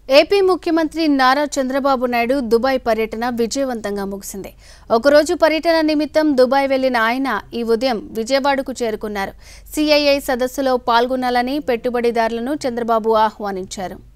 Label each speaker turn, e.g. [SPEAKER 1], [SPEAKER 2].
[SPEAKER 1] AP ముఖ్యమంత్రి Nara Chandrababu Naidu Dubai పర్యటన విజయవంతంగా ముగిసింది. ఒకరోజు పర్యటన నిమిత్తం దుబాయ్ వెళ్లిన ఆయన ఈ ఉదయం విజయవాడకు చేరుకున్నారు. సిఐఐ సదస్సులో పాల్గొనాలని పెట్టుబడిదారులను చంద్రబాబు ఆహ్వానించారు.